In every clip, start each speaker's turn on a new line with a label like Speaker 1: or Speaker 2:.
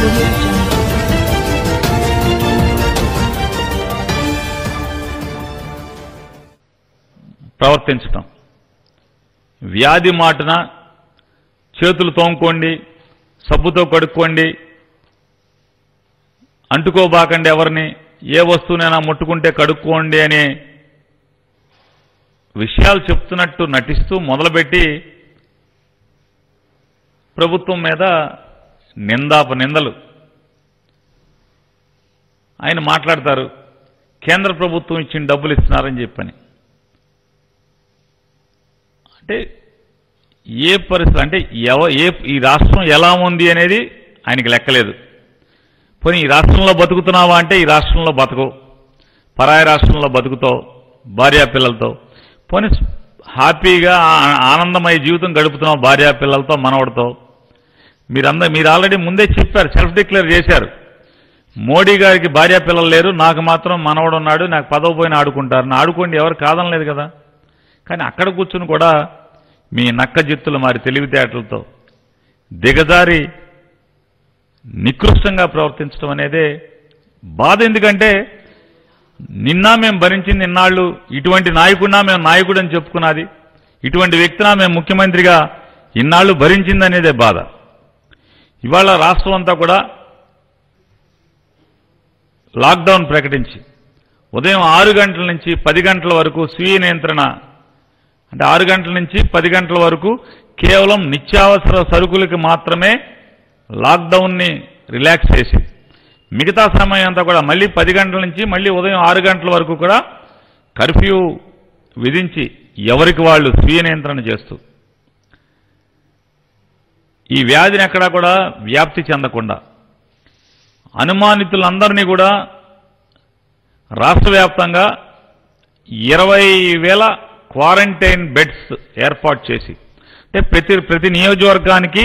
Speaker 1: ప్రవర్తించటం, వ్యాధి మాటన చేతులు తోముకోండి, సబ్బుతో కడుక్కోండి, అంటుకోబాకండి, ఎవరిని ఏ వస్తువునైనా ముట్టుకుంటే కడుక్కోండి అనే విషయాలు చెప్తున్నట్టు నటిస్తూ మొదలుపెట్టి ప్రభుత్వం మీద నిందలు. ఆయన మాట్లాడతారు కేంద్ర ప్రభుత్వం ఇచ్చిన డబ్బులు ఇస్తున్నారని చెప్పని. అంటే ఏ పరిస్థితి అంటే ఈ రాష్ట్రం ఎలా ఉంది అనేది ఆయనకి లెక్కలేదు. పోనీ ఈ రాష్ట్రంలో బతుకుతున్నావా అంటే ఈ రాష్ట్రంలో బతకవు, పరాయి రాష్ట్రంలో బతుకుతావు భార్యాపిల్లలతో. పోనీ హ్యాపీగా ఆనందమయ జీవితం గడుపుతున్నావు భార్యాపిల్లలతో, మనవడితో. మీరు ఆల్రెడీ ముందే చెప్పారు, సెల్ఫ్ డిక్లేర్ చేశారు. మోడీ గారికి భార్యాపిల్లలు లేరు, నాకు మాత్రం మనవడు ఉన్నాడు, నాకు పదవి పోయిన ఆడుకుంటారు. ఆడుకోండి, ఎవరు కాదనలేదు కదా. కానీ అక్కడ కూర్చుని కూడా మీ నక్క జిత్తులు మారి తెలివితేటలతో దిగజారి నికృష్టంగా ప్రవర్తించడం అనేదే బాధ. ఎందుకంటే నిన్న మేము భరించింది ఇన్నాళ్ళు, ఇటువంటి నాయకుడినా మేము నాయకుడు అని చెప్పుకున్నది, ఇటువంటి వ్యక్తినా మేము ముఖ్యమంత్రిగా ఇన్నాళ్ళు భరించింది అనేదే బాధ. ఇవాళ రాష్ట్రం అంతా కూడా లాక్డౌన్ ప్రకటించి ఉదయం 6 గంటల నుంచి 10 గంటల వరకు స్వీయ నియంత్రణ, అంటే 6 గంటల నుంచి 10 గంటల వరకు కేవలం నిత్యావసర సరుకులకి మాత్రమే లాక్డౌన్ని రిలాక్స్ చేసి మిగతా సమయం అంతా కూడా మళ్ళీ 10 గంటల నుంచి మళ్ళీ ఉదయం 6 గంటల వరకు కూడా కర్ఫ్యూ విధించి ఎవరికి వాళ్ళు స్వీయ నియంత్రణ చేస్తూ ఈ వ్యాధిని ఎక్కడా కూడా వ్యాప్తి చెందకుండా అనుమానితులందరినీ కూడా రాష్ట్ర వ్యాప్తంగా 20,000 క్వారంటైన్ బెడ్స్ ఏర్పాటు చేసి, అంటే ప్రతి నియోజకవర్గానికి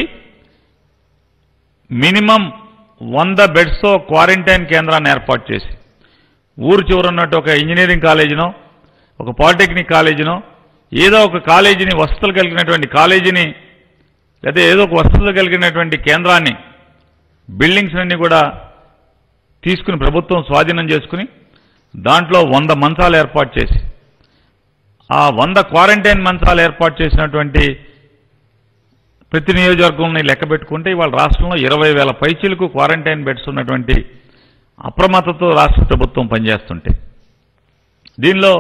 Speaker 1: మినిమం 100 బెడ్స్తో క్వారంటైన్ కేంద్రాన్ని ఏర్పాటు చేసి ఊరు చివరన్నట్టు ఒక ఇంజనీరింగ్ కాలేజీనో ఒక పాలిటెక్నిక్ కాలేజీనో ఏదో ఒక కాలేజీని వసతులు కలిగినటువంటి కాలేజీని లేదా ఏదో ఒక వసతులు కలిగినటువంటి కేంద్రాన్ని బిల్డింగ్స్ అన్ని కూడా తీసుకుని ప్రభుత్వం స్వాధీనం చేసుకుని దాంట్లో 100 మంచాలు ఏర్పాటు చేసి ఆ 100 క్వారంటైన్ మంచాలు ఏర్పాటు చేసినటువంటి ప్రతి నియోజకవర్గంని లెక్క పెట్టుకుంటే ఇవాళ రాష్ట్రంలో 20,000 పైచీలకు క్వారంటైన్ బెడ్స్ ఉన్నటువంటి అప్రమత్తతో రాష్ట్ర ప్రభుత్వం పనిచేస్తుంటే దీనిలో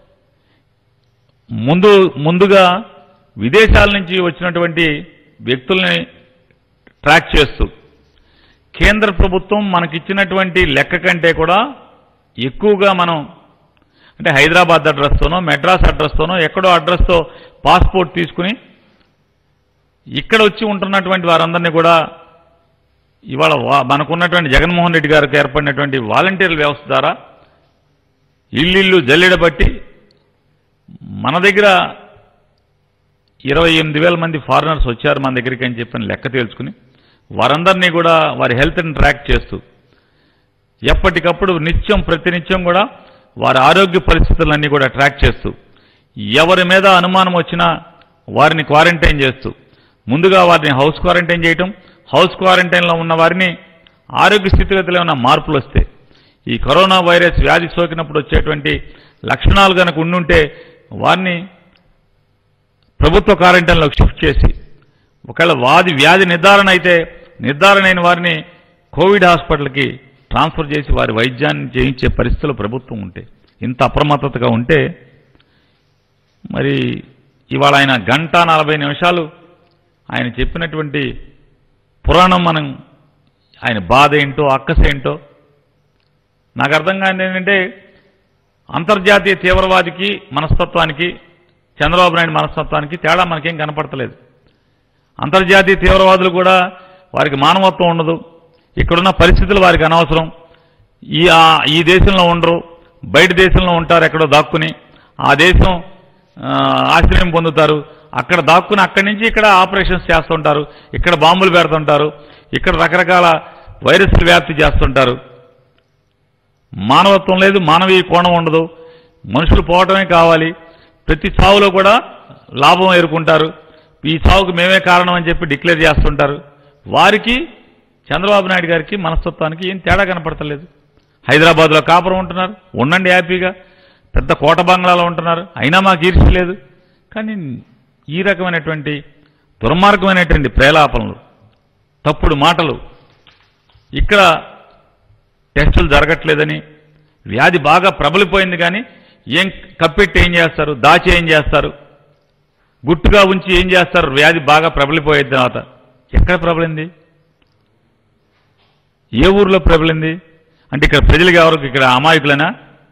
Speaker 1: ముందుగా విదేశాల నుంచి వచ్చినటువంటి వ్యక్తుల్ని ట్రాక్ చేస్తూ కేంద్ర ప్రభుత్వం మనకిచ్చినటువంటి లెక్క కంటే కూడా ఎక్కువగా మనం అంటే హైదరాబాద్ అడ్రస్తోనో మెడ్రాస్ అడ్రస్తోనో ఎక్కడో అడ్రస్తో పాస్పోర్ట్ తీసుకుని ఇక్కడ వచ్చి ఉంటున్నటువంటి వారందరినీ కూడా ఇవాళ మనకున్నటువంటి జగన్మోహన్ రెడ్డి గారికి ఏర్పడినటువంటి వాలంటీర్ల వ్యవస్థ ద్వారా ఇల్లు జల్లెడబట్టి మన దగ్గర 28,000 మంది ఫారినర్స్ వచ్చారు మన దగ్గరికి అని చెప్పిన లెక్క తేల్చుకుని వారందరినీ కూడా వారి హెల్త్ని ట్రాక్ చేస్తూ ఎప్పటికప్పుడు ప్రతినిత్యం కూడా వారి ఆరోగ్య పరిస్థితులన్నీ కూడా ట్రాక్ చేస్తూ ఎవరి మీద అనుమానం వచ్చినా వారిని క్వారంటైన్ చేస్తూ ముందుగా వారిని హౌస్ క్వారంటైన్ చేయటం, హౌస్ క్వారంటైన్లో ఉన్న వారిని ఆరోగ్య స్థితిగతిలో ఉన్న మార్పులు వస్తే ఈ కరోనా వైరస్ వ్యాధి సోకినప్పుడు వచ్చేటువంటి లక్షణాలు కనుక ఉండుంటే వారిని ప్రభుత్వ క్వారంటైన్లోకి షిఫ్ట్ చేసి ఒకవేళ వ్యాధి నిర్ధారణ అయితే నిర్ధారణ అయిన వారిని కోవిడ్ హాస్పిటల్కి ట్రాన్స్ఫర్ చేసి వారి వైద్యాన్ని చేయించే పరిస్థితులు ప్రభుత్వం ఉంటే ఇంత అప్రమత్తతగా ఉంటే మరి ఇవాళ ఆయన 1:40 నిమిషాలు ఆయన చెప్పినటువంటి పురాణం మనం ఆయన బాధ ఏంటో అక్కసేంటో నాకు అర్థం కాని ఏంటంటే అంతర్జాతీయ తీవ్రవాదికి మనస్తత్వానికి చంద్రబాబు నాయుడు మనస్తత్వానికి తేడా మనకేం కనపడతలేదు. అంతర్జాతీయ తీవ్రవాదులు కూడా వారికి మానవత్వం ఉండదు, ఇక్కడున్న పరిస్థితులు వారికి అనవసరం, ఈ దేశంలో ఉండరు, బయట దేశంలో ఉంటారు, ఎక్కడో దాక్కుని ఆ దేశం ఆశ్రయం పొందుతారు, అక్కడ దాక్కుని అక్కడి నుంచి ఇక్కడ ఆపరేషన్స్ చేస్తుంటారు, ఇక్కడ బాంబులు పెడుతుంటారు, ఇక్కడ రకరకాల వైరస్లు వ్యాప్తి చేస్తుంటారు. మానవత్వం లేదు, మానవీయ కోణం ఉండదు, మనుషులు పోవటమే కావాలి, ప్రతి చావులో కూడా లాభం ఎదుర్కొంటారు, ఈ చావుకు మేమే కారణం అని చెప్పి డిక్లేర్ చేస్తుంటారు. వారికి చంద్రబాబు నాయుడు గారికి మనస్తత్వానికి ఏం తేడా కనపడతలేదు. హైదరాబాద్లో కాపురం ఉంటున్నారు, ఉండండి హ్యాపీగా, పెద్ద కోట బంగ్లాలో ఉంటున్నారు, అయినా మాకు ఈర్ష్య లేదు. కానీ ఈ రకమైనటువంటి దుర్మార్గమైనటువంటి ప్రేలాపనలు, తప్పుడు మాటలు, ఇక్కడ టెస్టులు జరగట్లేదని, వ్యాధి బాగా ప్రబలిపోయింది కానీ ఏం కప్పెట్టి ఏం చేస్తారు, దాచి ఏం చేస్తారు, గుట్టుగా ఉంచి ఏం చేస్తారు, వ్యాధి బాగా ప్రబలిపోయిన తర్వాత ఎక్కడ ప్రబలింది, ఏ ఊర్లో ప్రబలింది అంటే ఇక్కడ ప్రజలకి ఎవరికి ఇక్కడ అమాయకులైనా?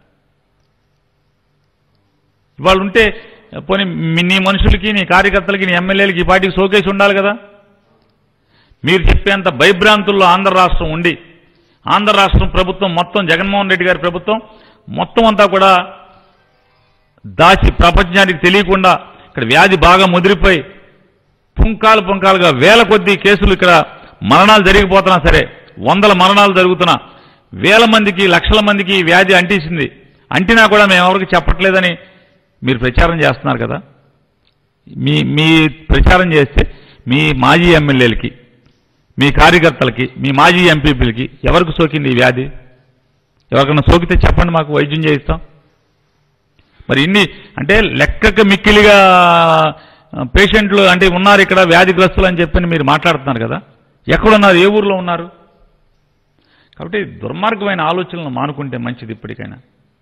Speaker 1: ఇవాళ ఉంటే పోనీ నీ మనుషులకి, నీ కార్యకర్తలకి, నీ ఎమ్మెల్యేలకి ఈ పార్టీకి షోకేసి ఉండాలి కదా. మీరు చెప్పేంత భయభ్రాంతుల్లో ఆంధ్ర రాష్ట్రం ఉండి, ఆంధ్ర రాష్ట్రం ప్రభుత్వం మొత్తం, జగన్మోహన్ రెడ్డి గారి ప్రభుత్వం మొత్తం అంతా కూడా దాచి ప్రపంచానికి తెలియకుండా ఇక్కడ వ్యాధి బాగా ముదిరిపోయి పుంకాలుగా వేల కొద్దీ కేసులు, ఇక్కడ మరణాలు జరిగిపోతున్నా సరే, వందల మరణాలు జరుగుతున్నా, వేల మందికి, లక్షల మందికి ఈ వ్యాధి అంటేసింది. అంటినా కూడా మేము ఎవరికి చెప్పట్లేదని మీరు ప్రచారం చేస్తున్నారు కదా. మీ ప్రచారం చేస్తే మీ మాజీ ఎమ్మెల్యేలకి, మీ కార్యకర్తలకి, మీ మాజీ ఎంపీపీలకి ఎవరికి సోకింది ఈ వ్యాధి? ఎవరికైనా సోకితే చెప్పండి, మాకు వైద్యం చేయిస్తాం. మరి ఇన్ని అంటే లెక్కకు మిక్కిలిగా పేషెంట్లు అంటే ఉన్నారు ఇక్కడ వ్యాధిగ్రస్తులు అని చెప్పని మీరు మాట్లాడుతున్నారు కదా. ఎక్కడున్నారు, ఏ ఊర్లో ఉన్నారు? కాబట్టి దుర్మార్గమైన ఆలోచనలు మానుకుంటే మంచిది. ఇప్పటికైనా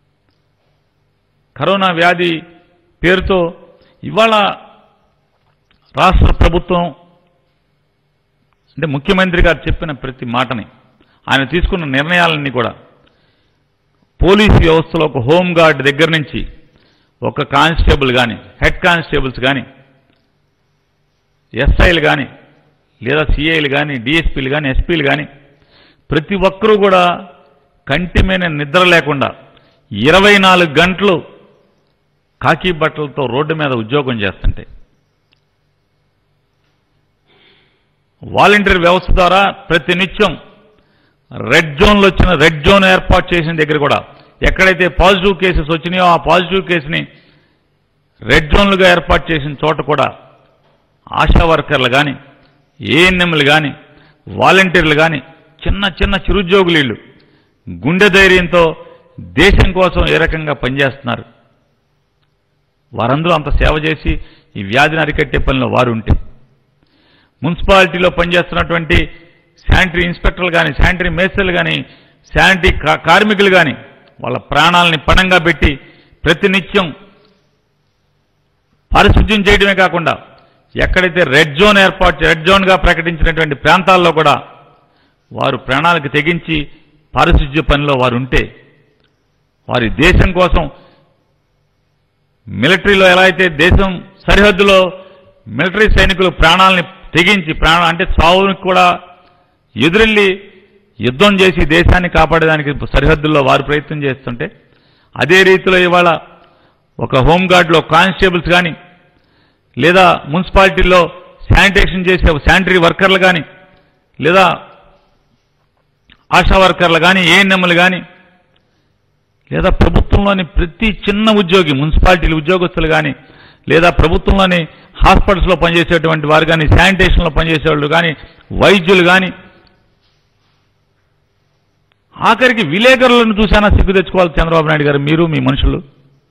Speaker 1: కరోనా వ్యాధి పేరుతో ఇవాళ రాష్ట్ర ప్రభుత్వం అంటే ముఖ్యమంత్రి గారు చెప్పిన ప్రతి మాటని, ఆయన తీసుకున్న నిర్ణయాలన్నీ కూడా పోలీసు వ్యవస్థలో ఒక హోంగార్డ్ దగ్గర నుంచి ఒక కానిస్టేబుల్ కానీ, హెడ్ కానిస్టేబుల్స్ కానీ, ఎస్ఐలు కానీ, లేదా సిఐలు కానీ, డిఎస్పీలు కానీ, ఎస్పీలు కానీ ప్రతి ఒక్కరూ కూడా కంటి మీద నిద్ర లేకుండా 24 గంటలు కాకి బట్టలతో రోడ్డు మీద ఉద్యోగం చేస్తుంటే, వాలంటీర్ వ్యవస్థ ద్వారా ప్రతినిత్యం రెడ్ జోన్లు వచ్చిన, రెడ్ జోన్ ఏర్పాటు చేసిన దగ్గర కూడా ఎక్కడైతే పాజిటివ్ కేసెస్ వచ్చినాయో ఆ పాజిటివ్ కేసుని రెడ్ జోన్లుగా ఏర్పాటు చేసిన చోట కూడా ఆశా వర్కర్లు కానీ, ఏఎన్ఎంలు కానీ, వాలంటీర్లు కానీ, చిన్న చిరుద్యోగులు వీళ్ళు గుండె ధైర్యంతో దేశం కోసం ఏ రకంగా పనిచేస్తున్నారు. వారందరూ అంత సేవ చేసి ఈ వ్యాధిని అరికట్టే పనిలో వారు ఉంటే, మున్సిపాలిటీలో పనిచేస్తున్నటువంటి శానిటరీ ఇన్స్పెక్టర్లు కానీ, శానిటరీ మేస్త్రీలు కానీ, శానిటరీ కార్మికులు కానీ వాళ్ళ ప్రాణాలని పణంగా పెట్టి ప్రతినిత్యం పారిశుద్ధ్యం చేయడమే కాకుండా ఎక్కడైతే రెడ్ జోన్గా ప్రకటించినటువంటి ప్రాంతాల్లో కూడా వారు ప్రాణాలకు తెగించి పారిశుద్ధ్య పనిలో వారు ఉంటే, వారి దేశం కోసం మిలిటరీలో ఎలా అయితే దేశం సరిహద్దులో మిలిటరీ సైనికులు ప్రాణాలని తెగించి, అంటే చావునికి కూడా ఎదురెళ్ళి యుద్ధం చేసి దేశాన్ని కాపాడేదానికి సరిహద్దుల్లో వారు ప్రయత్నం చేస్తుంటే, అదే రీతిలో ఇవాళ ఒక హోంగార్డులో కానిస్టేబుల్స్ కానీ, లేదా మున్సిపాలిటీల్లో శానిటేషన్ చేసే శానిటరీ వర్కర్లు కానీ, లేదా ఆశా వర్కర్లు కానీ, ఏఎన్ఎంలు కానీ, లేదా ప్రభుత్వంలోని ప్రతి చిన్న ఉద్యోగి, మున్సిపాలిటీల ఉద్యోగస్తులు కానీ, లేదా ప్రభుత్వంలోని హాస్పిటల్స్లో పనిచేసేటువంటి వారు కానీ, శానిటేషన్లో పనిచేసేవాళ్ళు కానీ, వైద్యులు కానీ, ఆఖరికి విలేకరులను చూసానా సిగ్గు తెచ్చుకోవాలి చంద్రబాబు నాయుడు గారు, మీరు మీ మనుషులు.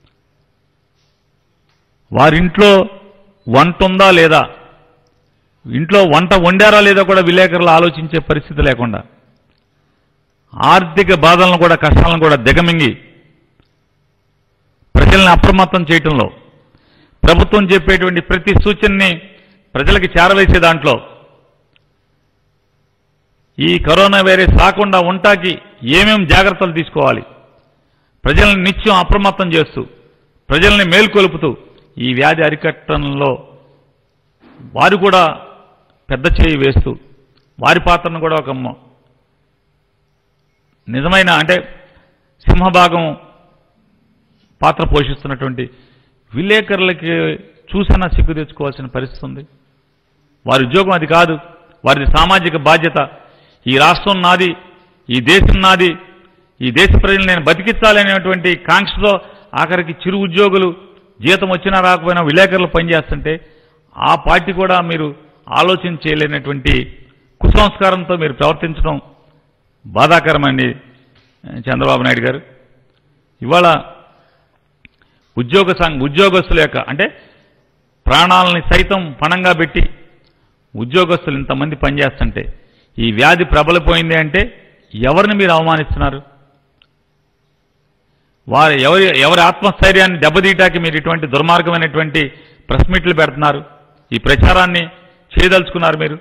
Speaker 1: వారింట్లో వంట ఉందా లేదా, ఇంట్లో వంట వండారా లేదా కూడా విలేకరులు ఆలోచించే పరిస్థితి లేకుండా, ఆర్థిక బాధలను కూడా, కష్టాలను కూడా దిగమింగి ప్రజల్ని అప్రమత్తం చేయటంలో, ప్రభుత్వం చెప్పేటువంటి ప్రతి సూచనని ప్రజలకి చేరవేసే దాంట్లో, ఈ కరోనా వైరస్ రాకుండా ఉంటాకి ఏమేం జాగ్రత్తలు తీసుకోవాలి, ప్రజల్ని నిత్యం అప్రమత్తం చేస్తూ, ప్రజల్ని మేల్కొలుపుతూ ఈ వ్యాధి అరికట్టడంలో వారు కూడా పెద్ద చేయి వేస్తూ, వారి పాత్రను కూడా ఒక నిజమైన అంటే సింహభాగం పాత్ర పోషిస్తున్నటువంటి విలేకరులకి చూసినా సిగ్గు తెచ్చుకోవాల్సిన పరిస్థితి ఉంది. వారి ఉద్యోగం అది కాదు, వారిది సామాజిక బాధ్యత. ఈ రాష్ట్రం నాది, ఈ దేశం నాది, ఈ దేశ ప్రజలు నేను బతికించాలనేటువంటి కాంక్షతో ఆఖరికి చిరు ఉద్యోగులు జీతం వచ్చినా రాకపోయినా విలేకరులు పనిచేస్తుంటే, ఆ పార్టీ కూడా మీరు ఆలోచన చేయలేనటువంటి కుసంస్కారంతో మీరు ప్రవర్తించడం బాధాకరమండి చంద్రబాబు నాయుడు గారు. ఇవాళ ఉద్యోగస్తుల యొక్క అంటే ప్రాణాలని సైతం పణంగా పెట్టి ఉద్యోగస్తులు ఇంతమంది పనిచేస్తుంటే ఈ వ్యాధి ప్రబలిపోయింది అంటే ఎవరిని మీరు అవమానిస్తున్నారు? వారు ఎవరి ఆత్మస్థైర్యాన్ని దెబ్బతీయటానికి మీరు ఇటువంటి దుర్మార్గమైనటువంటి ప్రెస్ మీట్లు పెడుతున్నారు, ఈ ప్రచారాన్ని చేయదలుచుకున్నారు మీరు?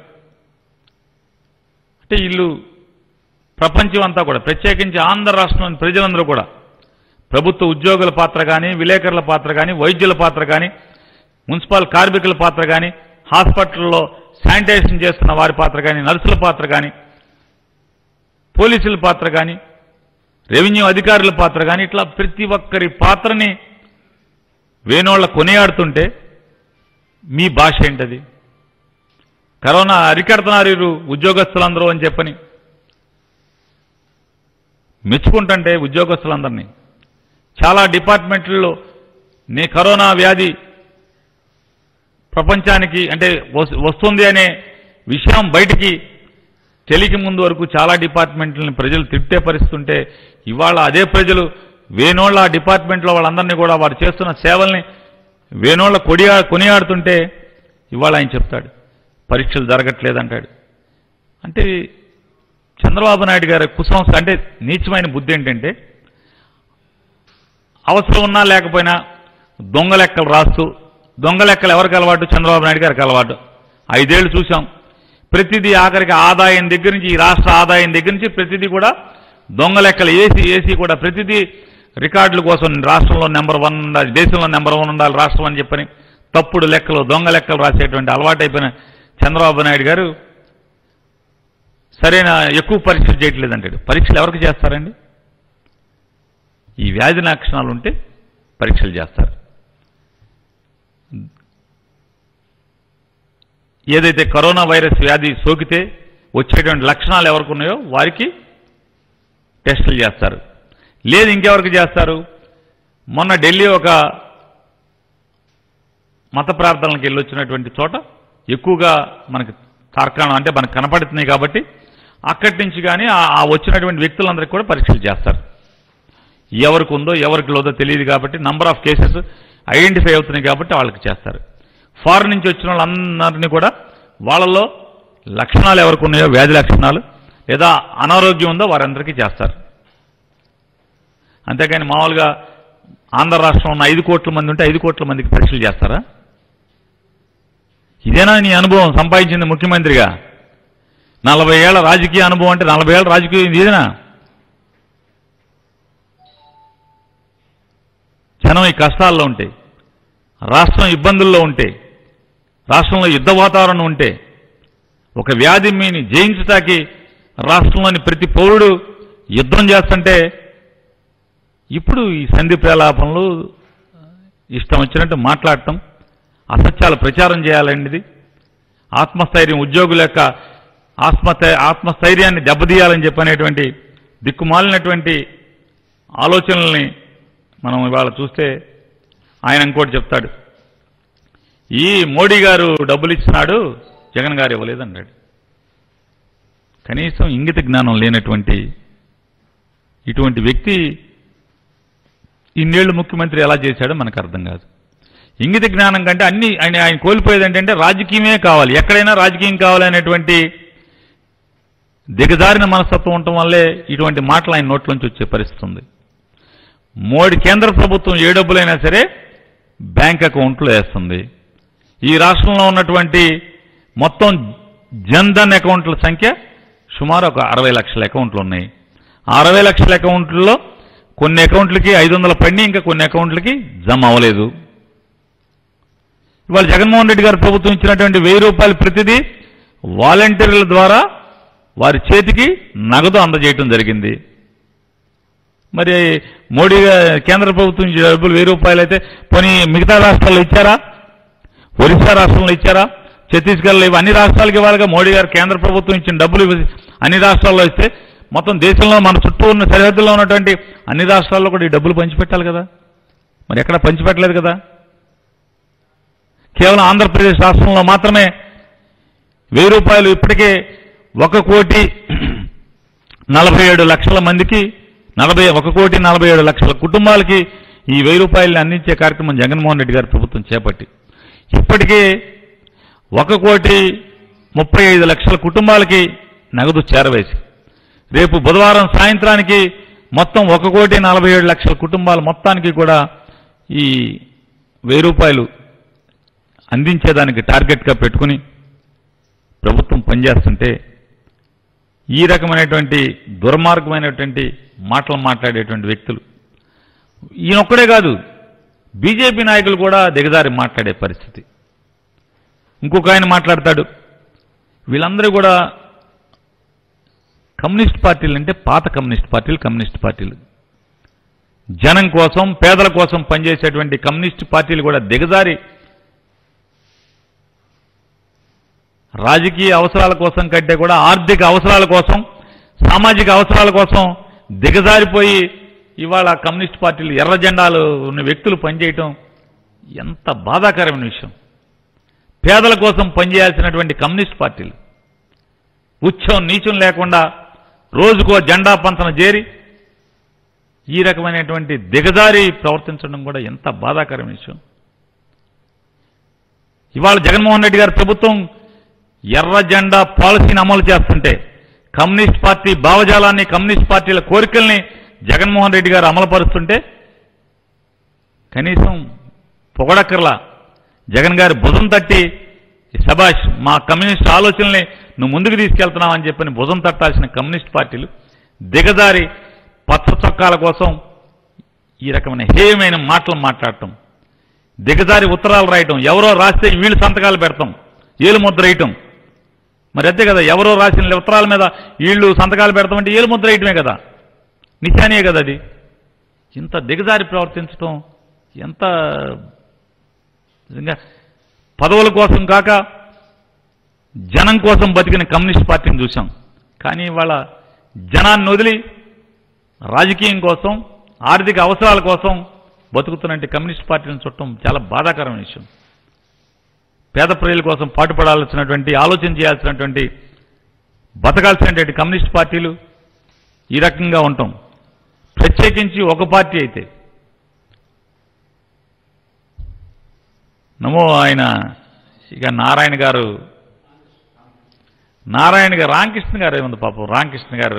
Speaker 1: అంటే వీళ్ళు ప్రపంచం అంతా కూడా ప్రత్యేకించి ఆంధ్ర రాష్ట్రంలోని ప్రజలందరూ కూడా ప్రభుత్వ ఉద్యోగుల పాత్ర కానీ, విలేకరుల పాత్ర కానీ, వైద్యుల పాత్ర కానీ, మున్సిపల్ కార్మికుల పాత్ర కానీ, హాస్పిటల్లో శానిటైజేషన్ చేస్తున్న వారి పాత్ర కానీ, నర్సుల పాత్ర కానీ, పోలీసుల పాత్ర కానీ, రెవెన్యూ అధికారుల పాత్ర కానీ, ఇట్లా ప్రతి ఒక్కరి పాత్రని వేణోళ్ళ కొనియాడుతుంటే మీ భాష ఏంటది? కరోనా అరికడుతున్నారు ఉద్యోగస్తులందరూ అని చెప్పని మెచ్చుకుంటుంటే ఉద్యోగస్తులందరినీ చాలా డిపార్ట్మెంట్లలో కరోనా వ్యాధి ప్రపంచానికి అంటే వస్తుంది అనే విషయం బయటికి తెలియక ముందు వరకు చాలా డిపార్ట్మెంట్లని ప్రజలు తిట్టే పరిస్థితుంటే ఇవాళ అదే ప్రజలు వేణోళ్ళ డిపార్ట్మెంట్లో వాళ్ళందరినీ కూడా వారు చేస్తున్న సేవల్ని వేణోళ్ళ కొనియాడుతుంటే ఇవాళ ఆయన చెప్తాడు పరీక్షలు జరగట్లేదంటాడు. అంటే చంద్రబాబు నాయుడు గారి అంటే నీచమైన బుద్ధి ఏంటంటే అవసరం ఉన్నా లేకపోయినా దొంగ లెక్కలు రాస్తూ, దొంగ లెక్కలు ఎవరికి అలవాటు? చంద్రబాబు నాయుడు గారికి అలవాటు. 5 ఏళ్లు చూసాం. ప్రతిదీ ఆఖరికి ఆదాయం దగ్గర నుంచి, ఈ రాష్ట్ర ఆదాయం దగ్గర నుంచి ప్రతిదీ కూడా దొంగ లెక్కలు ఏసీ కూడా ప్రతిదీ రికార్డుల కోసం రాష్ట్రంలో నెంబర్ 1 ఉండాలి, దేశంలో నెంబర్ 1 ఉండాలి రాష్ట్రం అని చెప్పని తప్పుడు లెక్కలు, దొంగ లెక్కలు రాసేటువంటి అలవాటైపోయిన చంద్రబాబు నాయుడు గారు సరైన ఎక్కువ పరీక్షలు చేయట్లేదంటాడు. పరీక్షలు ఎవరికి చేస్తారండి? ఈ వ్యాధి లక్షణాలు ఉంటే పరీక్షలు చేస్తారు. ఏదైతే కరోనా వైరస్ వ్యాధి సోకితే వచ్చేటువంటి లక్షణాలు ఎవరికి ఉన్నాయో వారికి టెస్టులు చేస్తారు. లేదు ఇంకెవరికి చేస్తారు? మొన్న ఢిల్లీ ఒక మత ప్రార్థనలకు వెళ్ళొచ్చినటువంటి చోట ఎక్కువగా మనకి తార్కాణం అంటే మనకు కనపడుతున్నాయి కాబట్టి అక్కడి నుంచి కానీ ఆ వచ్చినటువంటి వ్యక్తులందరికీ కూడా పరీక్షలు చేస్తారు. ఎవరికి ఉందో ఎవరికి లేదో తెలియదు కాబట్టి నంబర్ ఆఫ్ కేసెస్ ఐడెంటిఫై అవుతున్నాయి కాబట్టి వాళ్ళకి చేస్తారు. ఫారెన్ నుంచి వచ్చిన వాళ్ళందరినీ కూడా వాళ్ళలో లక్షణాలు ఎవరికి ఉన్నాయో వ్యాధి లక్షణాలు లేదా అనారోగ్యం ఉందో వారందరికీ చేస్తారు. అంతేకాని మామూలుగా ఆంధ్ర రాష్ట్రంలో ఉన్న 5 కోట్ల మంది ఉంటే 5 కోట్ల మందికి పరీక్షలు చేస్తారా? ఇదేనా నీ అనుభవం సంపాదించింది ముఖ్యమంత్రిగా? 40 ఏళ్ల రాజకీయ అనుభవం అంటే 40 ఏళ్ల రాజకీయం ఇదేనా? జనం ఈ కష్టాల్లో ఉంటే, రాష్ట్రం ఇబ్బందుల్లో ఉంటే, రాష్ట్రంలో యుద్ధ వాతావరణం ఉంటే, ఒక వ్యాధి మీని జయించటానికి రాష్ట్రంలోని ప్రతి పౌరుడు యుద్ధం చేస్తుంటే ఇప్పుడు ఈ సంధి ప్రలాపనలు, ఇష్టం వచ్చినట్టు మాట్లాడటం, అసత్యాలు ప్రచారం చేయాలండి. ఆత్మస్థైర్యం, ఉద్యోగుల యొక్క ఆత్మస్థైర్యాన్ని దెబ్బతీయాలని చెప్పనేటువంటి దిక్కుమాలినటువంటి ఆలోచనల్ని మనం ఇవాళ చూస్తే ఆయన ఇంకోటి చెప్తాడు, ఈ మోడీ గారు డబ్బులు ఇచ్చినాడు, జగన్ గారు ఇవ్వలేదన్నాడు. కనీసం ఇంగిత జ్ఞానం లేనటువంటి ఇటువంటి వ్యక్తి ఇన్నేళ్లు ముఖ్యమంత్రి ఎలా చేశాడో మనకు అర్థం కాదు. ఇంగిత జ్ఞానం కంటే అన్ని ఆయన కోల్పోయేది ఏంటంటే రాజకీయమే కావాలి, ఎక్కడైనా రాజకీయం కావాలనేటువంటి దిగజారిన మనస్తత్వం ఉండటం వల్లే ఇటువంటి మాటలు ఆయన నోట్లోంచి వచ్చే పరిస్థితి ఉంది. కేంద్ర ప్రభుత్వం ఏ డబ్బులైనా సరే బ్యాంక్ అకౌంట్లో వేస్తుంది. ఈ రాష్ట్రంలో ఉన్నటువంటి మొత్తం జన్ధన్ అకౌంట్ల సంఖ్య సుమారు ఒక 60 లక్షల అకౌంట్లు ఉన్నాయి. ఆ 60 లక్షల అకౌంట్లలో కొన్ని అకౌంట్లకి 500 పడిని, ఇంకా కొన్ని అకౌంట్లకి జమ అవ్వలేదు. ఇవాళ జగన్మోహన్ రెడ్డి గారు ప్రభుత్వం ఇచ్చినటువంటి 1000 రూపాయలు ప్రతిదీ వాలంటీర్ల ద్వారా వారి చేతికి నగదు అందజేయటం జరిగింది. మరి మోడీ కేంద్ర ప్రభుత్వం డబ్బులు 1000 రూపాయలు అయితే పోనీ మిగతా రాష్ట్రాల్లో ఇచ్చారా? ఒరిస్సా రాష్ట్రంలో ఇచ్చారా? ఛత్తీస్గఢ్లో ఇవి అన్ని రాష్ట్రాలకి ఇవ్వాలిగా. మోడీ గారు కేంద్ర ప్రభుత్వం ఇచ్చిన డబ్బులు అన్ని రాష్ట్రాల్లో ఇస్తే మొత్తం దేశంలో మన చుట్టూ ఉన్న సరిహద్దుల్లో ఉన్నటువంటి అన్ని రాష్ట్రాల్లో కూడా ఈ డబ్బులు పంచిపెట్టాలి కదా. మరి ఎక్కడ పంచిపెట్టలేదు కదా. కేవలం ఆంధ్రప్రదేశ్ రాష్ట్రంలో మాత్రమే 1000 రూపాయలు ఇప్పటికే 1,47,00,000 మందికి 1,47,00,000 కుటుంబాలకి ఈ 1,000 రూపాయలని అందించే కార్యక్రమం జగన్మోహన్ రెడ్డి గారి ప్రభుత్వం చేపట్టి ఇప్పటికే 1,35,00,000 కుటుంబాలకి నగదు చేరవేసి రేపు బుధవారం సాయంత్రానికి మొత్తం 1,47,00,000 కుటుంబాల మొత్తానికి కూడా ఈ 1,000 రూపాయలు అందించేదానికి టార్గెట్గా పెట్టుకుని ప్రభుత్వం పనిచేస్తుంటే ఈ రకమైనటువంటి దుర్మార్గమైనటువంటి మాటలు మాట్లాడేటువంటి వ్యక్తులు ఈయనొక్కడే కాదు, బీజేపీ నాయకులు కూడా దిగజారి మాట్లాడే పరిస్థితి. ఇంకొక ఆయన మాట్లాడతాడు, వీళ్ళందరూ కూడా కమ్యూనిస్ట్ పార్టీలు అంటే పాత కమ్యూనిస్ట్ పార్టీలు జనం కోసం పేదల కోసం పనిచేసేటువంటి కమ్యూనిస్ట్ పార్టీలు కూడా దిగజారి రాజకీయ అవసరాల కోసం కంటే కూడా ఆర్థిక అవసరాల కోసం సామాజిక అవసరాల కోసం దిగజారిపోయి ఇవాళ కమ్యూనిస్ట్ పార్టీలు ఎర్ర జెండాలు ఉన్న వ్యక్తులు పనిచేయటం ఎంత బాధాకరమైన విషయం. పేదల కోసం పనిచేయాల్సినటువంటి కమ్యూనిస్ట్ పార్టీలు ఉచ్చం నీచం లేకుండా రోజుకో జెండా పంచన చేరి ఈ రకమైనటువంటి దిగజారి ప్రవర్తించడం కూడా ఎంత బాధాకరమైన విషయం. ఇవాళ జగన్మోహన్ రెడ్డి గారి ప్రభుత్వం ఎర్ర జెండా పాలసీని అమలు చేస్తుంటే కమ్యూనిస్ట్ పార్టీ భావజాలాన్ని కమ్యూనిస్ట్ పార్టీల కోరికల్ని జగన్మోహన్ రెడ్డి గారు అమలుపరుస్తుంటే కనీసం పొగడక్కర్లా జగన్ గారి భుజం తట్టి శబాష్ మా కమ్యూనిస్ట్ ఆలోచనల్ని నువ్వు ముందుకు తీసుకెళ్తున్నావని చెప్పని భుజం తట్టాల్సిన కమ్యూనిస్ట్ పార్టీలు దిగజారి పచ్చ చొక్కాల కోసం ఈ రకమైన హేయమైన మాటలు మాట్లాడటం, దిగజారి ఉత్తరాలు రాయటం, ఎవరో రాస్తే వీళ్ళు సంతకాలు పెడతాం, ఏలు ముద్ర వేయటం. మరి అంతే కదా, ఎవరో రాసిన ఉత్తరాల మీద వీళ్ళు సంతకాలు పెడతామంటే ఏలు ముద్ర వేయటమే కదా, నిశానియే కదా అది. ఇంత దిగజారి ప్రవర్తించటం ఎంత నిజంగా పదవుల కోసం కాక జనం కోసం బతికిన కమ్యూనిస్ట్ పార్టీని చూసాం. కానీ ఇవాళ జనాన్ని వదిలి రాజకీయం కోసం ఆర్థిక అవసరాల కోసం బతుకుతున్నట్టు కమ్యూనిస్ట్ పార్టీని చుట్టం చాలా బాధాకరమైన విషయం. పేద ప్రజల కోసం పాటుపడాల్సినటువంటి ఆలోచన చేయాల్సినటువంటి బతకాల్సినటువంటి కమ్యూనిస్ట్ పార్టీలు ఈ రకంగా ఉంటాం. ప్రత్యేకించి ఒక పార్టీ అయితే నమో ఆయన ఇక నారాయణ గారు రామకృష్ణ గారు ఏముంది పాపం, రామకృష్ణ గారు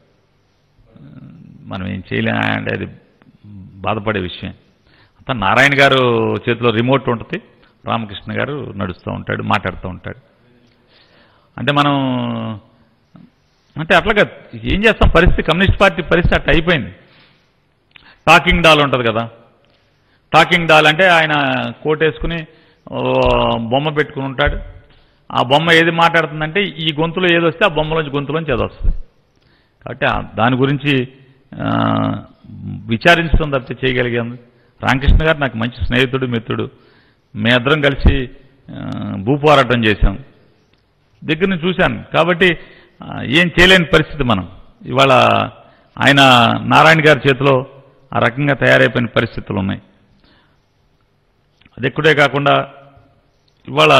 Speaker 1: మనం ఏం చేయలేమంటే అది బాధపడే విషయం. అంతా నారాయణ గారు చేతిలో రిమోట్ ఉంటుంది, రామకృష్ణ గారు నడుస్తూ ఉంటాడు, మాట్లాడుతూ ఉంటాడు. అంటే మనం అంటే అట్లాగా ఏం చేస్తాం, పరిస్థితి కమ్యూనిస్ట్ పార్టీ పరిస్థితి అట్లా అయిపోయింది. టాకింగ్ డాల్ ఉంటుంది కదా, టాకింగ్ డాల్ అంటే ఆయన కోటేసుకుని బొమ్మ పెట్టుకుని ఉంటాడు. ఆ బొమ్మ ఏది మాట్లాడుతుందంటే ఈ గొంతులో ఏది వస్తే ఆ బొమ్మలోంచి గొంతులోంచి ఏది వస్తుంది. కాబట్టి దాని గురించి విచారించడం తప్పితే చేయగలిగాను. రామకృష్ణ గారు నాకు మంచి స్నేహితుడు, మిత్రుడు. మేమిద్దరం కలిసి భూపోరాటం చేశాం, దగ్గరని చూశాను. కాబట్టి ఏం చేయలేని పరిస్థితి మనం. ఇవాళ ఆయన నారాయణ గారి చేతిలో ఆ రకంగా తయారైపోయిన పరిస్థితులు ఉన్నాయి. అదెక్కడే కాకుండా ఇవాళ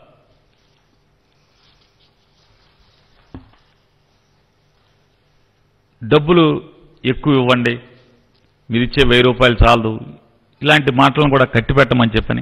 Speaker 1: డబ్బులు ఎక్కువ ఇవ్వండి, మీరిచ్చే 1000 రూపాయలు చాలదు, ఇలాంటి మాటలను కూడా కట్టిపెట్టమని చెప్పని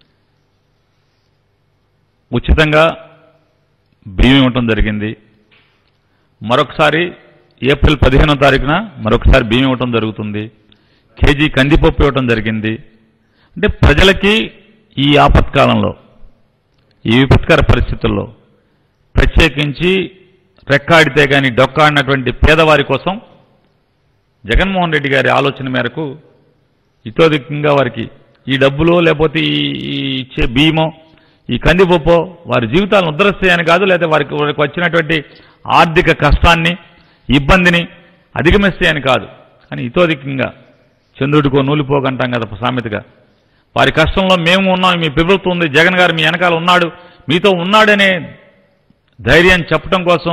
Speaker 1: ఉచితంగా బియ్యం ఇవ్వటం జరిగింది. మరొకసారి ఏప్రిల్ 15వ తారీఖున మరొకసారి బియ్యం ఇవ్వటం జరుగుతుంది. కేజీ కందిపప్పు ఇవ్వటం జరిగింది. అంటే ప్రజలకి ఈ ఆపత్కాలంలో ఈ విపత్కర పరిస్థితుల్లో ప్రత్యేకించి రెక్కాడితే కానీ డొక్కాడినటువంటి పేదవారి కోసం జగన్మోహన్ రెడ్డి గారి ఆలోచన మేరకు ఇతోధికంగా వారికి ఈ డబ్బులో లేకపోతే ఈ ఇచ్చే బియ్యమో ఈ కందిపప్పు వారి జీవితాలను ఉద్ధరిస్తాయని కాదు, లేదా వారికి వచ్చినటువంటి ఆర్థిక కష్టాన్ని ఇబ్బందిని అధిగమిస్తాయని కాదు. కానీ ఇతోధికంగా చంద్రుడికో నూలిపోకంటాం కదా సామెతగా, వారి కష్టంలో మేము ఉన్నాం, మీ ప్రభుత్వం ఉంది, జగన్ గారు మీ వెనకాల ఉన్నాడు, మీతో ఉన్నాడనే ధైర్యం చెప్పడం కోసం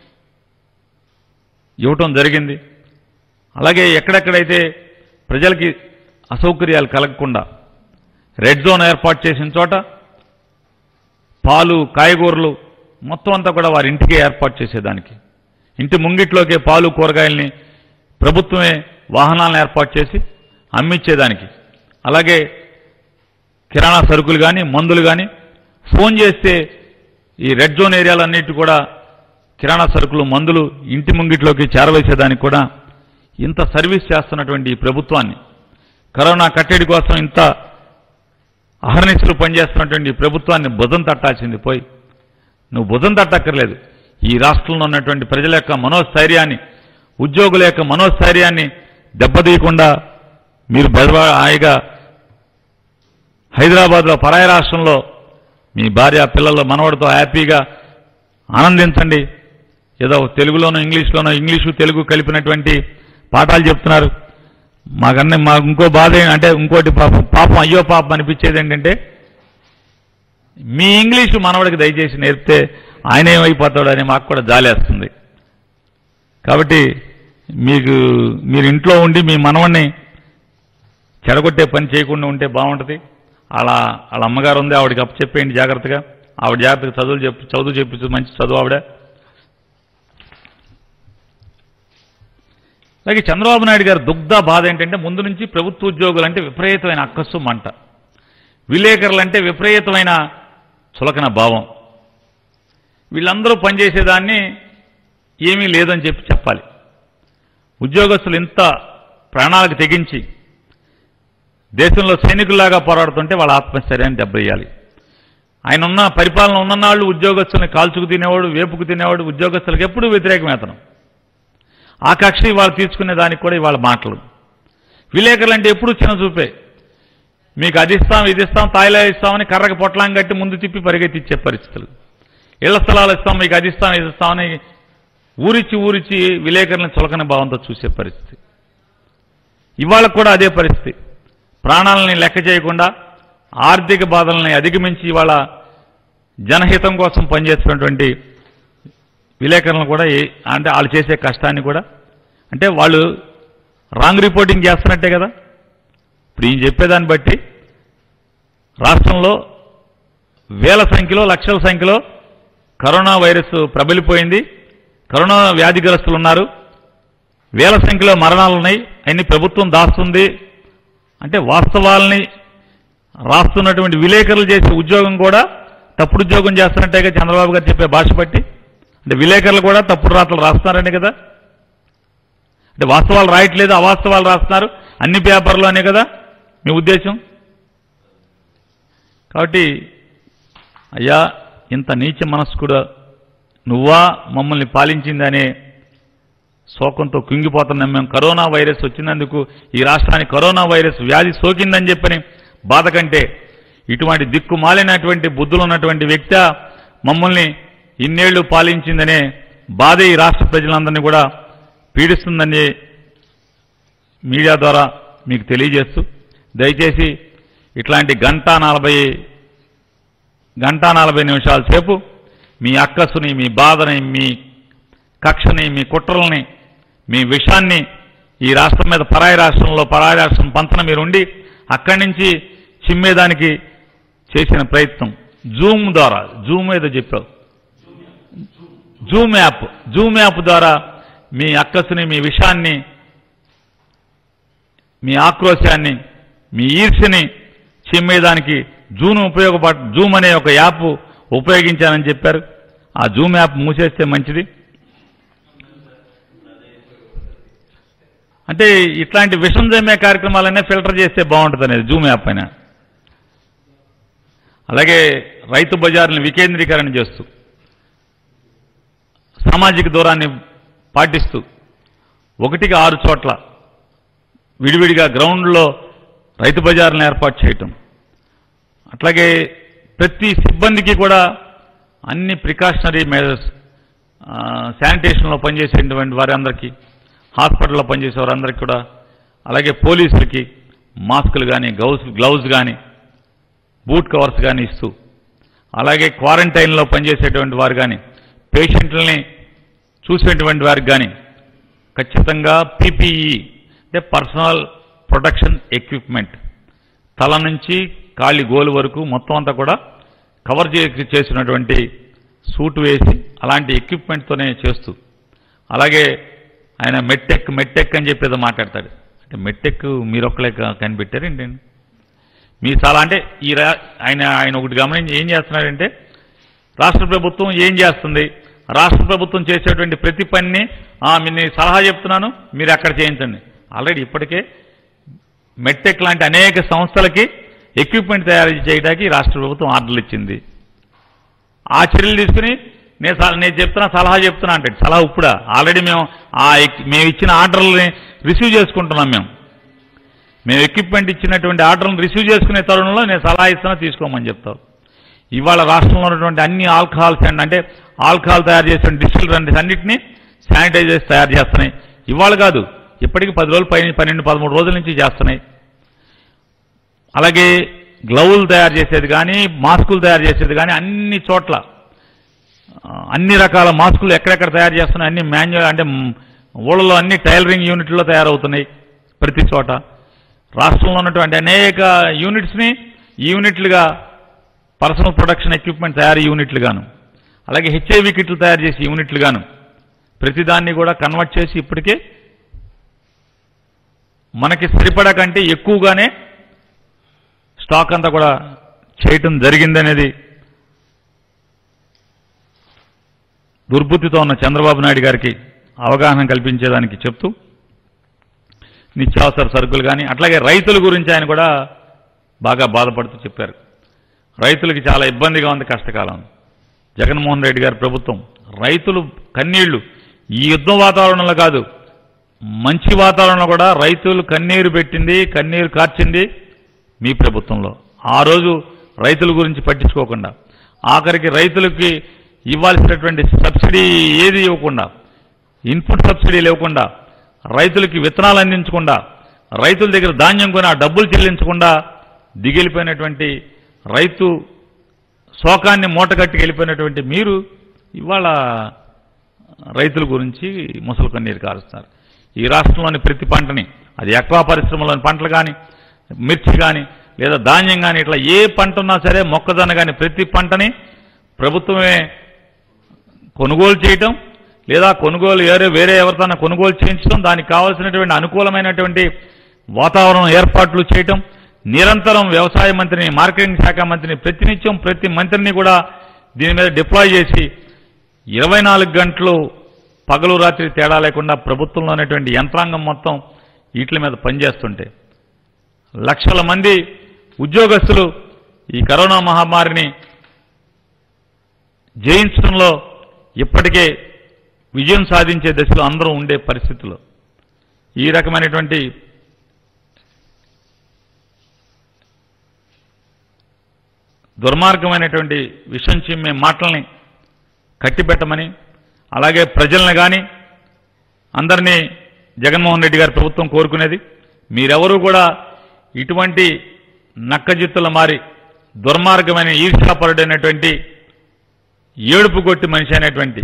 Speaker 1: ఇవ్వటం జరిగింది. అలాగే ఎక్కడెక్కడైతే ప్రజలకి అసౌకర్యాలు కలగకుండా రెడ్ జోన్ ఏర్పాటు చేసిన చోట పాలు, కాయగూరలు మొత్తం అంతా కూడా వారి ఇంటికే ఏర్పాటు చేసేదానికి, ఇంటి ముంగిట్లోకే పాలు కూరగాయల్ని ప్రభుత్వమే వాహనాలను ఏర్పాటు చేసి అమ్మించేదానికి, అలాగే కిరాణా సరుకులు కానీ మందులు కానీ ఫోన్ చేస్తే ఈ రెడ్ జోన్ ఏరియాలన్నిటి కూడా కిరాణా సరుకులు మందులు ఇంటి ముంగిట్లోకి చేరవేసేదానికి కూడా ఇంత సర్వీస్ చేస్తున్నటువంటి ఈ ప్రభుత్వాన్ని, కరోనా కట్టడి కోసం ఇంత అహర్నిశలు పనిచేస్తున్నటువంటి ఈ ప్రభుత్వాన్ని భుజం తట్టాల్సింది పోయి నువ్వు భుజం తట్టక్కర్లేదు. ఈ రాష్ట్రంలో ఉన్నటువంటి ప్రజల యొక్క మనోస్థైర్యాన్ని, ఉద్యోగుల యొక్క మనోస్థైర్యాన్ని దెబ్బతీయకుండా మీరు హాయిగా హైదరాబాద్లో పరాయి రాష్ట్రంలో మీ భార్య పిల్లల మనవడితో హ్యాపీగా ఆనందించండి. ఏదో తెలుగులోనో ఇంగ్లీష్లోనో ఇంగ్లీషు తెలుగు కలిపినటువంటి పాఠాలు చెప్తున్నారు. మాకు ఇంకో బాధ అంటే ఇంకోటి పాపం అయ్యో పాపం అనిపించేది ఏంటంటే మీ ఇంగ్లీషు మనవడికి దయచేసి నేర్పితే ఆయన ఏమైపోతాడు అని మాకు కూడా జాలేస్తుంది. కాబట్టి మీరు ఇంట్లో ఉండి మీ మనవడిని చెడగొట్టే పని చేయకుండా ఉంటే బాగుంటుంది. వాళ్ళ అమ్మగారు ఉంది, ఆవిడకి అప్పచెప్పేయండి జాగ్రత్తగా. ఆవిడ జాగ్రత్తగా చదువు చెప్పించు, మంచి చదువు ఆవిడ. అలాగే చంద్రబాబు నాయుడు గారి దుగ్ధ బాధ ఏంటంటే ముందు నుంచి ప్రభుత్వ ఉద్యోగులు అంటే విపరీతమైన అక్కస్సు మంట, విలేకరులు అంటే విపరీతమైన చులకన భావం. వీళ్ళందరూ పనిచేసేదాన్ని ఏమీ లేదని చెప్పాలి. ఉద్యోగస్తులు ఇంత ప్రాణాలకు తెగించి దేశంలో సైనికుల్లాగా పోరాడుతుంటే వాళ్ళ ఆత్మస్థైర్యాన్ని దెబ్బతీయాలి. ఆయన ఉన్న పరిపాలన ఉన్ననాళ్ళు ఉద్యోగస్తుల్ని కాల్చుకు తినేవాడు, వేపుకు తినేవాడు. ఉద్యోగస్తులకు ఎప్పుడూ వ్యతిరేకమేతనం. ఆ కక్ష వాళ్ళు తీర్చుకునే దానికి కూడా ఇవాళ మాటలు. విలేకరులు అంటే ఎప్పుడూ చిన్న చూపే. మీకు అది ఇస్తాం ఇది ఇస్తాం తాయిలా ఇస్తామని కర్రకు పొట్లాం కట్టి ముందు తిప్పి పరిగెత్తిచ్చే పరిస్థితులు. ఇళ్ల స్థలాలు ఇస్తాం, మీకు అది ఇస్తాం ఇది ఇస్తామని ఊరిచ్చి విలేకరులను చులకన భావంతో చూసే పరిస్థితి. ఇవాళ కూడా అదే పరిస్థితి. ప్రాణాలని లెక్క చేయకుండా ఆర్థిక బాధల్ని అధిగమించి ఇవాళ జనహితం కోసం పనిచేస్తున్నటువంటి విలేకరులను కూడా అంటే వాళ్ళు చేసే కష్టాన్ని కూడా అంటే వాళ్ళు రాంగ్ రిపోర్టింగ్ చేస్తున్నట్టే కదా. ఇప్పుడు ఈయన చెప్పేదాన్ని బట్టి రాష్ట్రంలో వేల సంఖ్యలో లక్షల సంఖ్యలో కరోనా వైరస్ ప్రబలిపోయింది, కరోనా వ్యాధిగ్రస్తులు ఉన్నారు, వేల సంఖ్యలో మరణాలు ఉన్నాయి, అన్ని ప్రభుత్వం దాస్తుంది అంటే వాస్తవాలని రాస్తున్నటువంటి విలేకరులు చేసే ఉద్యోగం కూడా తప్పుడు ఉద్యోగం చేస్తున్నట్టేగా చంద్రబాబు గారు చెప్పే భాష బట్టి. అంటే విలేకరులు కూడా తప్పుడు రాతలు రాస్తున్నారనే కదా. అంటే వాస్తవాలు రాయట్లేదు, అవాస్తవాలు రాస్తున్నారు అన్ని పేపర్లు అనే కదా మీ ఉద్దేశం. కాబట్టి అయ్యా ఇంత నీచ మనస్కుడు నువ్వా మమ్మల్ని పాలించిందనే శోకంతో కుంగిపోతున్నాం మేము. కరోనా వైరస్ వచ్చినందుకు ఈ రాష్ట్రానికి కరోనా వైరస్ వ్యాధి సోకిందని చెప్పని బాధ కంటే ఇటువంటి దిక్కుమాలినటువంటి బుద్ధులు ఉన్నటువంటి వ్యక్తి మమ్మల్ని ఇన్నేళ్లు పాలించిందనే బాధే ఈ రాష్ట్ర ప్రజలందరినీ కూడా పీడిస్తుందని మీడియా ద్వారా మీకు తెలియజేస్తూ దయచేసి ఇట్లాంటి గంట 40 నిమిషాల సేపు మీ అక్కసుని, మీ బాధని, మీ కక్షని, మీ కుట్రల్ని, మీ విషాన్ని ఈ రాష్ట్రం మీద పరాయి రాష్ట్రం పంతన మీరుండి అక్కడి నుంచి చిమ్మేదానికి చేసిన ప్రయత్నం జూమ్ ద్వారా, జూమ్ ఏదో చెప్పావు, జూమ్ యాప్ ద్వారా మీ అక్కసుని, మీ విషాన్ని, మీ ఆక్రోశాన్ని, మీ ఈర్ష్యని చిమ్మేదానికి జూమ్ అనే ఒక యాప్ ఉపయోగించానని చెప్పారు. ఆ జూమ్ యాప్ మూసేస్తే మంచిది. అంటే ఇట్లాంటి విషం జమ్మే కార్యక్రమాలనే ఫిల్టర్ చేస్తే బాగుంటుంది అనేది జూమ్ యాప్ పైన. అలాగే రైతు బజార్ని వికేంద్రీకరణ చేస్తూ సామాజిక దూరాన్ని పాటిస్తూ 1కి 6 చోట్ల విడివిడిగా గ్రౌండ్లో రైతు బజార్లను ఏర్పాటు చేయటం, అట్లాగే ప్రతి సిబ్బందికి కూడా అన్ని ప్రికాషనరీ మెజర్స్, శానిటేషన్లో పనిచేసేటువంటి వారందరికీ, హాస్పిటల్లో పనిచేసే వారందరికీ కూడా, అలాగే పోలీసులకి మాస్కులు కానీ గ్లౌజ్ కానీ బూట్ కవర్స్ కానీ ఇస్తూ, అలాగే క్వారంటైన్లో పనిచేసేటువంటి వారు కానీ పేషెంట్లని చూసేటువంటి వారికి కానీ ఖచ్చితంగా పీపీఈ అంటే పర్సనల్ ప్రొటెక్షన్ ఎక్విప్మెంట్ తల నుంచి కాళ్ళి గోలు వరకు మొత్తం అంతా కూడా కవర్ చేసినటువంటి సూట్ వేసి అలాంటి ఎక్విప్మెంట్తోనే చేస్తూ, అలాగే ఆయన మెట్టెక్ అని చెప్పేదో మాట్లాడతాడు. అంటే మెట్టెక్ మీరొక్కలే కనిపెట్టారు ఏంటండి? మీ చాలా అంటే ఆయన ఒకటి గమనించి ఏం చేస్తున్నాడంటే, రాష్ట్ర ప్రభుత్వం ఏం చేస్తుంది, రాష్ట్ర ప్రభుత్వం చేసేటువంటి ప్రతి పనిని నేను సలహా చెప్తున్నాను, మీరు అక్కడ చేయించండి. ఆల్రెడీ ఇప్పటికే మెట్టెక్ లాంటి అనేక సంస్థలకి ఎక్విప్మెంట్ తయారు చేయడానికి రాష్ట్ర ప్రభుత్వం ఆర్డర్లు ఇచ్చింది. ఆ చర్యలు తీసుకుని నేను చెప్తున్నా, సలహా చెప్తున్నా అంటే సలహా ఇప్పుడా? ఆల్రెడీ మేము ఇచ్చిన ఆర్డర్లని రిసీవ్ చేసుకుంటున్నాం. మేము ఎక్విప్మెంట్ ఇచ్చినటువంటి ఆర్డర్లను రిసీవ్ చేసుకునే తరుణంలో నేను సలహా ఇస్తున్నా, తీసుకోమని చెప్తావు. ఇవాళ రాష్ట్రంలో ఉన్నటువంటి అన్ని ఆల్కహాల్స్ అంటే ఆల్కహాల్ తయారు చేసిన డిస్టిలరీస్ అన్నింటినీ శానిటైజర్స్ తయారు చేస్తున్నాయి. ఇవాళ కాదు, ఇప్పటికీ 10 రోజులు పైన 12-13 రోజుల నుంచి చేస్తున్నాయి. అలాగే గ్లౌజులు తయారు చేసేది కానీ, మాస్కులు తయారు చేసేది కానీ అన్ని చోట్ల అన్ని రకాల మాస్కులు ఎక్కడెక్కడ తయారు చేస్తున్నాయి, అన్ని మాన్యువల్ అంటే ఊళ్ళలో అన్ని టైలరింగ్ యూనిట్లో తయారవుతున్నాయి. ప్రతి చోట రాష్ట్రంలో ఉన్నటువంటి అనేక యూనిట్స్ని యూనిట్లుగా పర్సనల్ ప్రొడక్షన్ ఎక్విప్మెంట్ తయారీ యూనిట్లుగాను, అలాగే హెచ్ఐవి కిట్లు తయారు చేసే యూనిట్లుగాను ప్రతిదాన్ని కూడా కన్వర్ట్ చేసి ఇప్పటికే మనకి సరిపడా కంటే ఎక్కువగానే స్టాక్ అంతా కూడా చేయటం జరిగిందనేది దుర్బుద్ధితో ఉన్న చంద్రబాబు నాయుడు గారికి అవగాహన కల్పించేదానికి చెప్తూ, నిత్యావసర సరుకులు కానీ అట్లాగే రైతుల గురించి ఆయన కూడా బాగా బాధపడుతూ చెప్పారు. రైతులకి చాలా ఇబ్బందిగా ఉంది, కష్టకాలం. జగన్మోహన్ రెడ్డి గారి ప్రభుత్వం రైతులు కన్నీళ్లు, ఈ యుద్ధ వాతావరణంలో కాదు, మంచి వాతావరణంలో కూడా రైతులు కన్నీరు పెట్టింది, కన్నీరు కార్చింది మీ ప్రభుత్వంలో. ఆ రోజు రైతుల గురించి పట్టించుకోకుండా, ఆఖరికి రైతులకి ఇవ్వాల్సినటువంటి సబ్సిడీ ఏది ఇవ్వకుండా, ఇన్పుట్ సబ్సిడీ లేకుండా, రైతులకి విత్తనాలు అందించకుండా, రైతుల దగ్గర ధాన్యం కొని ఆ డబ్బులు చెల్లించకుండా దిగిలిపోయినటువంటి రైతు శోకాన్ని మూటగట్టుకు వెళ్ళిపోయినటువంటి మీరు ఇవాళ రైతుల గురించి ముసలి కన్నీరు కారుస్తున్నారు. ఈ రాష్ట్రంలోని ప్రతి పంటని, అది ఎక్వా పరిశ్రమలోని పంటలు కానీ, మిర్చి కానీ, లేదా ధాన్యం కానీ, ఇట్లా ఏ పంట ఉన్నా సరే, మొక్కజొన్న కానీ, ప్రతి పంటని ప్రభుత్వమే కొనుగోలు చేయటం, లేదా కొనుగోలు వేరే ఎవరితోనైనా కొనుగోలు చేయించడం, దానికి కావాల్సినటువంటి అనుకూలమైనటువంటి వాతావరణం ఏర్పాట్లు చేయటం, నిరంతరం వ్యవసాయ మంత్రిని, మార్కెటింగ్ శాఖ మంత్రిని, ప్రతినిత్యం ప్రతి మంత్రిని కూడా దీని మీద డిప్లాయ్ చేసి 24 గంటలు పగలు రాత్రి తేడా లేకుండా ప్రభుత్వంలో ఉన్నటువంటి యంత్రాంగం మొత్తం వీటి మీద పనిచేస్తుంటే, లక్షల మంది ఉద్యోగస్తులు ఈ కరోనా మహమ్మారిని జయించడంలో ఇప్పటికే విజయం సాధించే దశలో అందరూ ఉండే పరిస్థితుల్లో ఈ రకమైనటువంటి దుర్మార్గమైనటువంటి విషం చిమ్మే మాటల్ని కట్టిపెట్టమని, అలాగే ప్రజలను కానీ అందరినీ జగన్మోహన్ రెడ్డి గారి ప్రభుత్వం కోరుకునేది, మీరెవరూ కూడా ఇటువంటి నక్కజిత్తుల మారి దుర్మార్గమైన ఈర్ష్యాపరుడైనటువంటి ఏడుపు కొట్టి మనిషి అయినటువంటి,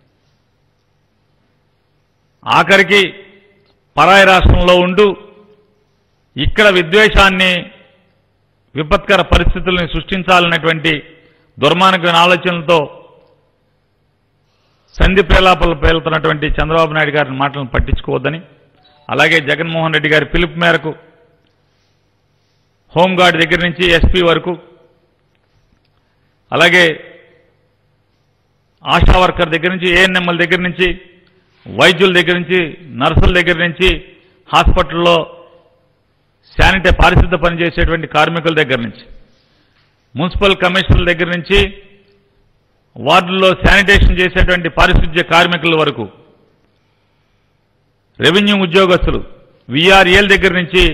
Speaker 1: ఆఖరికి పరాయి రాష్ట్రంలో ఉంటూ ఇక్కడ విద్వేషాన్ని, విపత్కర పరిస్థితుల్ని సృష్టించాలన్నటువంటి దుర్మార్గమైన ఆలోచనలతో సంధి ప్రేలాపలు పేలుతున్నటువంటి చంద్రబాబు నాయుడు గారి మాటలను పట్టించుకోవద్దని, అలాగే జగన్మోహన్ రెడ్డి గారి పిలుపు మేరకు హోంగార్డ్ దగ్గర నుంచి ఎస్పీ వరకు, అలాగే ఆశా వర్కర్ దగ్గర నుంచి, ఏఎన్ఎంఎల్ దగ్గర నుంచి, వైద్యుల దగ్గర నుంచి, నర్సుల దగ్గర నుంచి, హాస్పిటల్లో పారిశుద్ధ పనిచేసేటువంటి కార్మికుల దగ్గర నుంచి, మున్సిపల్ కమిషనర్ల దగ్గర నుంచి, వార్డుల్లో శానిటేషన్ చేసేటువంటి పారిశుద్ధ్య కార్మికుల వరకు, రెవెన్యూ ఉద్యోగస్తులు, విఆర్ఏల దగ్గర నుంచి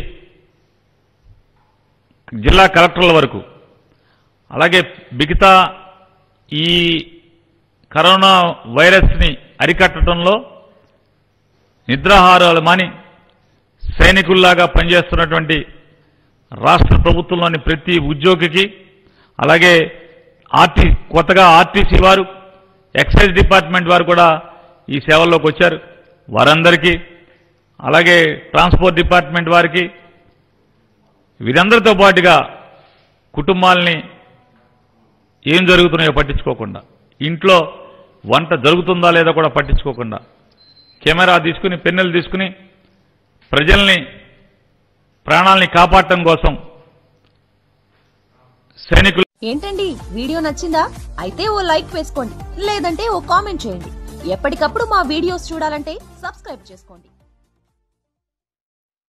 Speaker 1: జిల్లా కలెక్టర్ల వరకు, అలాగే మిగతా ఈ కరోనా వైరస్ని అరికట్టడంలో నిద్రాహారాలు మాని సైనికుల్లాగా పనిచేస్తున్నటువంటి రాష్ట్ర ప్రభుత్వంలోని ప్రతి ఉద్యోగికి, అలాగే కొత్తగా ఆర్టీసీ వారు, ఎక్సైజ్ డిపార్ట్మెంట్ వారు కూడా ఈ సేవల్లోకి వచ్చారు. వారందరికీ, అలాగే ట్రాన్స్పోర్ట్ డిపార్ట్మెంట్ వారికి, వీరందరితో పాటుగా కుటుంబాలని ఏం జరుగుతున్నాయో పట్టించుకోకుండా ఇంట్లో వంట జరుగుతుందా లేదా కూడా పట్టించుకోకుండా కెమెరా తీసుకుని పెన్నులు తీసుకుని ప్రజల్ని ప్రాణాలని కాపాడటం కోసం సైనికులు.
Speaker 2: ఏంటండి వీడియో నచ్చిందా? అయితే ఓ లైక్ వేసుకోండి, లేదంటే ఓ కామెంట్ చేయండి. ఎప్పటికప్పుడు మా వీడియోస్ చూడాలంటే సబ్స్క్రైబ్ చేసుకోండి.